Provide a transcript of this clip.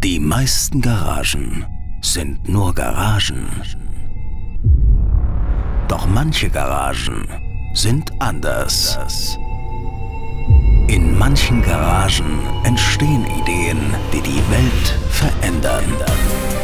Die meisten Garagen sind nur Garagen. Doch manche Garagen sind anders. In manchen Garagen entstehen Ideen, die die Welt verändern.